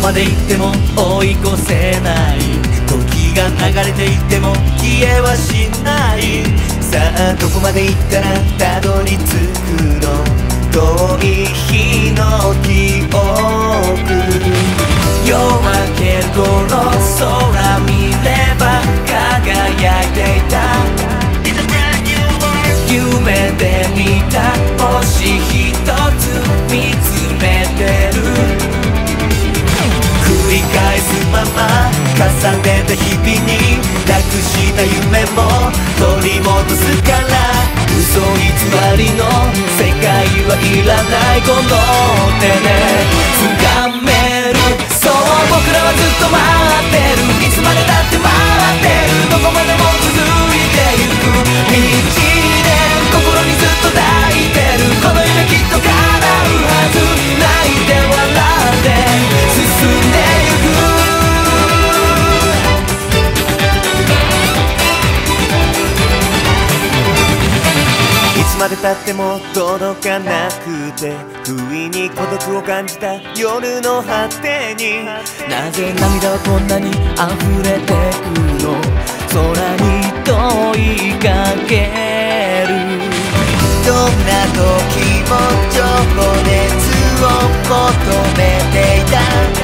まで行っても追い越せない、時が流れていっても消えはしない。さあどこまで行ったらたどり着くの、遠い日の記憶。夜明ける頃空見れば輝いていた、夢で見た星一つ見つめてる。繰り返すまま重ねた日々になくした夢も取り戻すから、嘘偽りの世界はいらない、この手で掴める。そう僕らはずっと待ってる、いつまでだって待ってる、どこまでも続いてゆく道で心にずっと抱いてる、この夢きっと叶うはず、泣いて笑って進んでゆく。いつまでたっても届かなくて、不意に孤独を感じた夜の果てに、なぜ涙はこんなに溢れてくの、空に問いかける。どんな時も情熱を求めていた、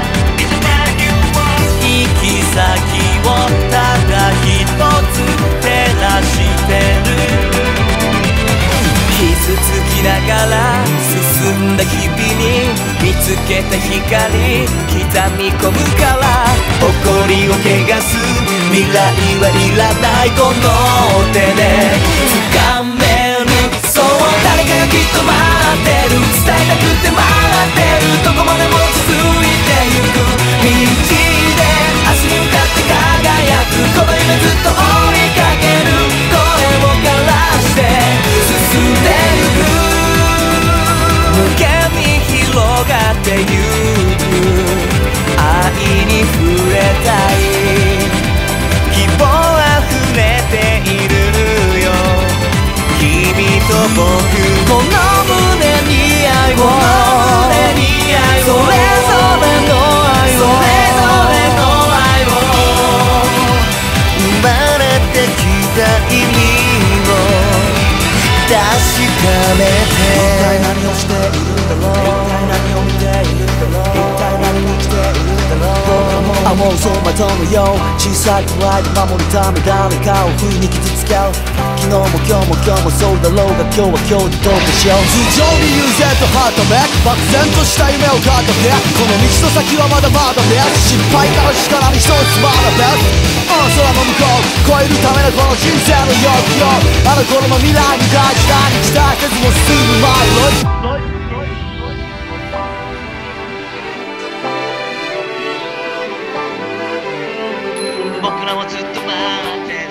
行き先をただ一つ照らしてる。傷つきながら進んだ日々に見つけた光刻み込むから、誇りを汚す未来はいらない、この手で掴める。そう誰かがきっと待ってる、伝えたくて待ってる、どこまでも続いてゆく道で明日に向かって輝く、この夢ずっと追いかける、声を枯らして進んでゆく。無限に広がってゆく愛に触れたい、希望あふれているよ、君と僕この胸に愛を、それぞれの愛を、生まれてきた意味を確かめて、一体何をしているんだろう、一体何を見ているんだろう、一体何に来ているんだろう。思う走馬灯のよう小さいプライド守るため誰かを不意に傷つけ合う、昨日も今日もそうだろうが今日は今日でどうかしよう。頭上に悠然とはためく漠然とした夢を語って、この道の先はまだまだね、失敗からしからに一つ学べ、空の向こう超えるためのこの人生の欲求、あの頃の未来に大事だに期待せずも進む前を、僕らはずっと待ってる、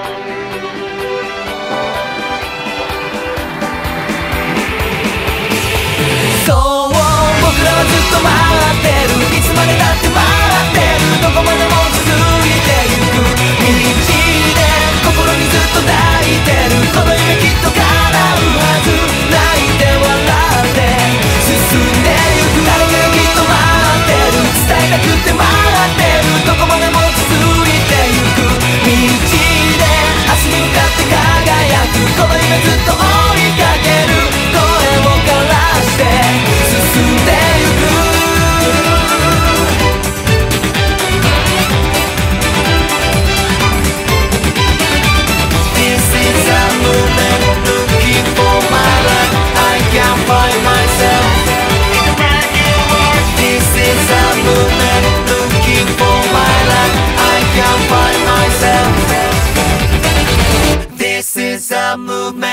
そう僕らはずっと待ってる、いつまでだって待ってる、どこまでも続いてゆく道で心にずっと抱いてる、この夢きっと叶うはず、泣いて笑って進んでゆく。誰かがきっと待ってる、伝えたくて待ってる、どこまでも続いてゆく道で明日に向かって輝く、この夢ずっと追いかける、声を枯らして進んでゆく。Movement